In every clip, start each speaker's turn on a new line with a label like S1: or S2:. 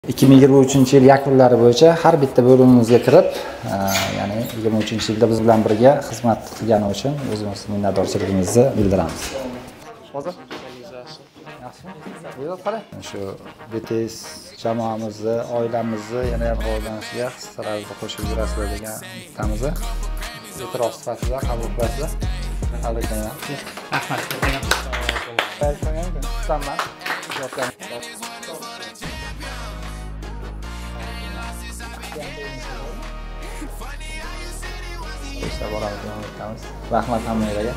S1: 2023-yil yakunlari bo'yicha har bitta bo'limimizga kirib, ya'ni 23-yilda biz bilan birga xizmat qilgani uchun o'zimiz minnatdorchiligimizni bildiramiz. Hozir yaxshimi? Buyurib qarang. Shu BTS jamoamizni, oilamizni yana ham rivojlanishiga hissalaringizni qo'shib yurasizlar degan umidamiz. E'tirof sifatida qabul qilasizlar. Tabriklayman. Rahmat. Rahmat hammalarga.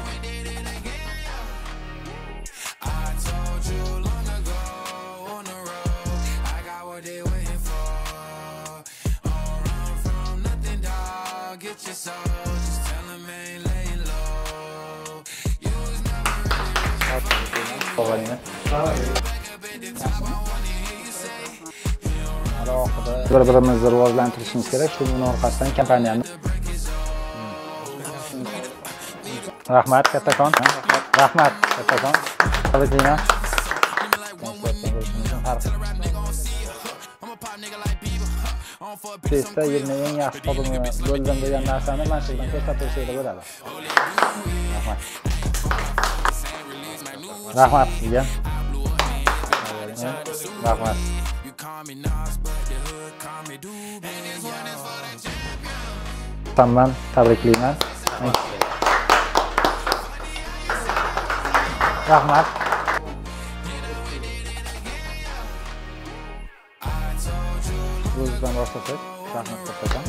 S1: Bir-birimizni rivojlantirishimiz kerak. Shuning orqasidan kompaniyani Rahmat kattakon. Rahmat kattakon. Tabriklayman. Testda yilning eng yaxshi xodimi bo'ldim degan narsani mana shu yerdan ko'rsatishinglar bo'ladi. Rahmat. Rahmat sizga. Rahmat. Tamam, tabriklayman. Rahmat. O'zimizdan boshlasak, rahmat kattakon.